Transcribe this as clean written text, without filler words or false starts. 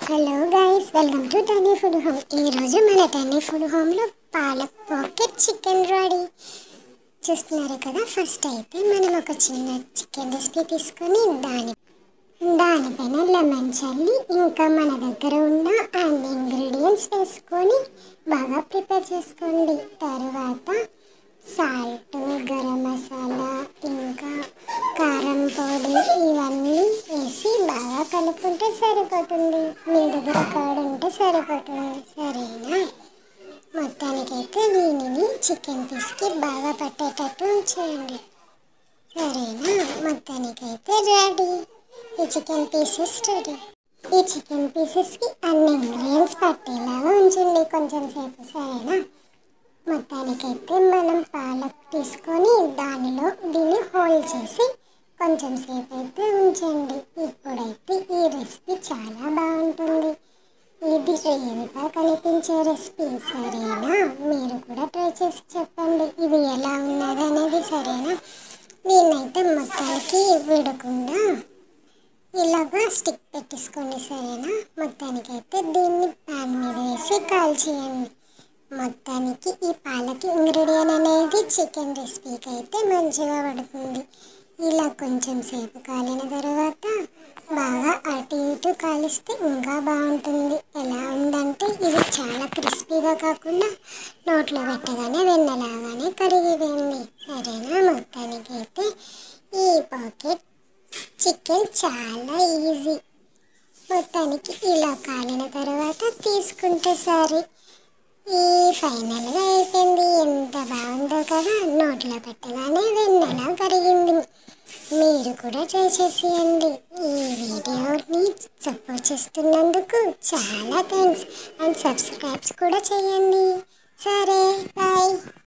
Hello guys, welcome to Tani food home. ఈరోజు మన టనీ food హోమ్లో పాలక్ పాకెట్ చికెన్ రెడీ. చూస్తున్నారు కదా. ఫస్ట్ అయితే మనం ఒక చిన్న చికెన్ రెసిపీ తీసుకొని దానిపైన లెమన్ చల్లి ఇంకా మన దగ్గర ఉన్న అన్ని ఇంగ్రీడియంట్స్ వేసుకొని బాగా ప్రిపేర్ చేసుకోండి. తర్వాత సాల్ట్, గరం మసాలా, ఇంకా కారం పొడి ఇవన్నీ వేసి బాగా కలుపుకుంటే సరిపోతుంది. మీ దగ్గర కర్డ్ ఉంటే సరిపోతుంది. సరేనా? మొత్తానికైతే దీనిని చికెన్ పీస్కి బాగా పట్టేటట్టు ఉంచేయండి. సరేనా? మొత్తానికైతే రెడీ. ఈ చికెన్ పీసెస్ రెడీ. ఈ చికెన్ పీసెస్కి అన్ని ఇంగ్రీడియంట్స్ పట్టేలాగా ఉంచండి కొంచెం సేపు. సరేనా? మొత్తానికైతే మనం పాలక్ తీసుకొని దానిలో దీన్ని హోల్డ్ చేసి కొంచెం సేపు అయితే ఉంచండి. ఇప్పుడైతే ఈ రెసిపీ చాలా బాగుంటుంది. ఇది రేరుగా కనిపించే రెసిపీ. సరేనా? మీరు కూడా ట్రై చేసి చెప్పండి ఇది ఎలా ఉన్నది అనేది. సరేనా? దీన్నైతే మొత్తానికి విడకుండా ఇలాగా స్టిక్ పెట్టేసుకోండి. సరేనా? మొత్తానికైతే దీన్ని ప్యాన్ మీద వేసి కాల్చేయండి. మొత్తానికి ఈ పాలక్ ఇంగ్రీడియంట్ అనేది చికెన్ రెసిపీకి అయితే మంచిగా పడుతుంది. ఇలా కొంచెం సేపు కాలిన తర్వాత బాగా అటు ఇటు కాలిస్తే ఇంకా బాగుంటుంది. ఎలా ఉందంటే ఇది చాలా క్రిస్పీగా కాకుండా నోట్లో పెట్టగానే వెన్నలాగానే కరిగిపోయింది. సరేనా? మొత్తానికైతే ఈ పాకెట్ చికెన్ చాలా ఈజీ. మొత్తానికి ఇలా కాలిన తర్వాత తీసుకుంటే సరే. ఈ ఫైనల్గా అయిపోయింది. ఎంత బాగుందో కదా. నోట్లో పెట్టగానే వెన్నెలా కరిగింది. మీరు కూడా ట్రై చేసేయండి. ఈ వీడియోని సపోర్ట్ చేస్తున్నందుకు చాలా థ్యాంక్స్. అండ్ సబ్స్క్రైబ్స్ కూడా చేయండి.